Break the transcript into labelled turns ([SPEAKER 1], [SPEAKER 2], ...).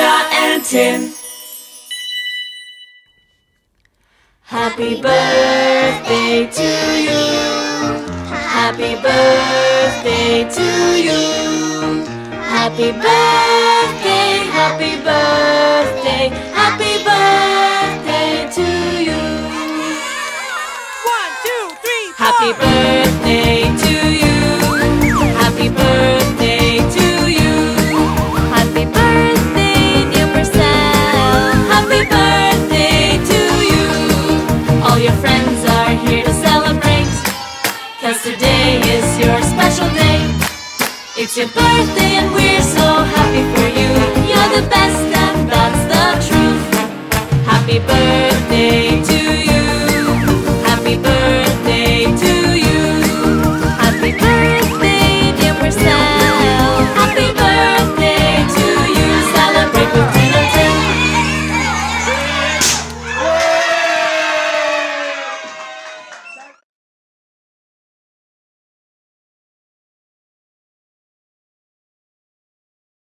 [SPEAKER 1] Tina and Tin. Happy birthday to you. Happy birthday to you. Happy birthday, happy birthday, happy birthday to you.
[SPEAKER 2] 1, 2, 3, 4.
[SPEAKER 1] Happy birthday to you. Happy birthday to you. Happy birthday, dear Marcel. Happy birthday to you. All your friends are here to celebrate, 'cause today is your special day. It's your birthday and we're so happy for you. You're the best and that's the truth. Happy birthday to